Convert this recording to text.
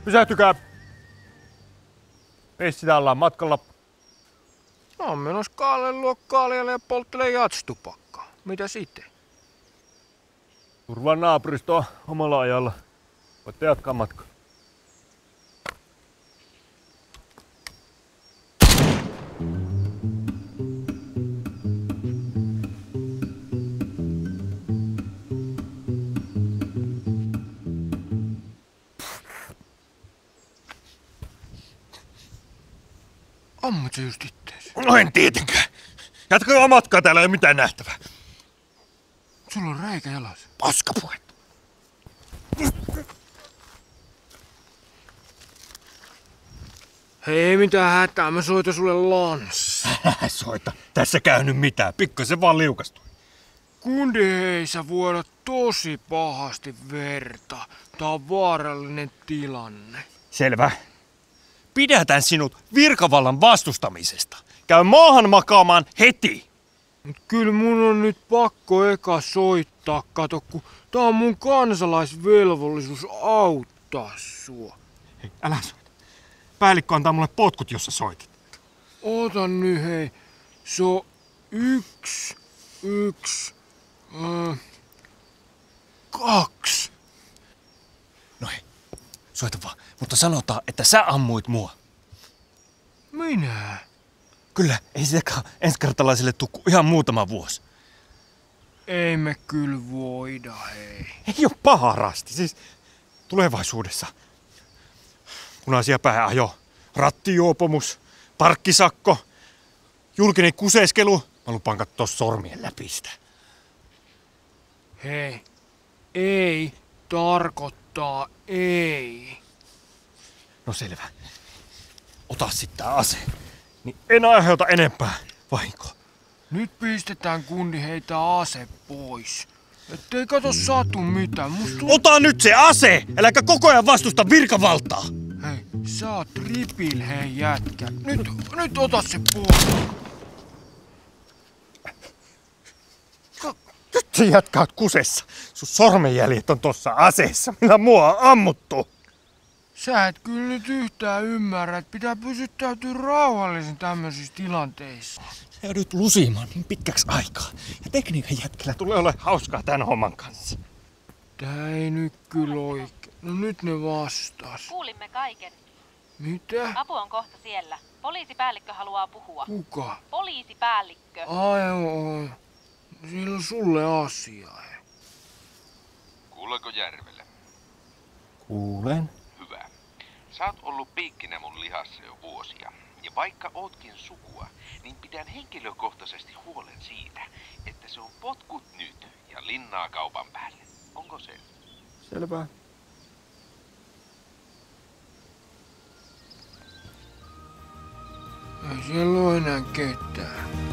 Pysähtykää! Sitä ollaan matkalla. No on menossa Kaaleen luo Kaalialle ja polttelee jatstupakkaa. Mitä sitten? Turvaan naapuristoa omalla ajalla. Voitte jatkaa matkaa. Ammut sä just ittees? No en tietenkään. Jatkaa matkaa, täällä ei ole mitään nähtävää. Sulla on reikä jalassa. Paskapuhetta. Hei, mitään hätää, mä soitan sulle Lanssi. Soita. Tässä käynyt mitään. Pikkasen vaan liukastui. Kundi, hei, sä vuodat tosi pahasti verta. Tää on vaarallinen tilanne. Selvä. Pidätän sinut virkavallan vastustamisesta. Käy maahan makaamaan heti. Mut kyllä mun on nyt pakko eka soittaa, kato, kun tää on mun kansalaisvelvollisuus auttaa sua. Hei, älä soita. Päällikkö antaa mulle potkut, jos sä soitat. Ota nyt, hei. Se on 2. No hei, soita vaan. Mutta sanotaan, että sä ammuit mua. Minä? Kyllä, ei sitäkään ensikertalaisille tukku ihan muutama vuosi. Ei me kyllä voida, hei. Ei oo paha rasti, siis tulevaisuudessa. Punaisia pääajo, rattijuopomus, parkkisakko, julkinen kuseskelu. Mä lupaan kattoo sormien läpi sitä. Hei, ei tarkoittaa ei. No selvä. Ota sit tää ase. Niin en aiheuta enempää vahinkoa. Nyt pistetään kundi heitä ase pois. Ettei kato satu mitään. Ota nyt se ase! Äläkä koko ajan vastusta virkavaltaa! Hei, sä oot ripil, hei jätkä. Nyt ota se pois. Nyt sä jatkaat kusessa. Sun sormenjäljet on tossa aseessa, millä mua on ammuttu. Sä et kyllä nyt yhtään ymmärrä, että pitää pysyttäytyä rauhallisen tämmöisissä tilanteissa. Sä joudut lusimaan niin pitkäksi aikaa. Ja tekniikan jätkellä tulee olla hauskaa tän homman kanssa. Tää ei nyt kyllä oikein. No nyt ne vastas. Kuulimme kaiken. Mitä? Apu on kohta siellä. Poliisipäällikkö haluaa puhua. Kuka? Poliisipäällikkö. Ai. Siinä on sulle asiaa. Kuuleeko Järvelle? Kuulen. Hyvä. Sä oot ollut piikkinä mun lihassa jo vuosia. Ja vaikka ootkin sukua, niin pidän henkilökohtaisesti huolen siitä, että se on potkut nyt ja linnaa kaupan päälle. Onko se? Selvä. Ei siellä ole enää ketään.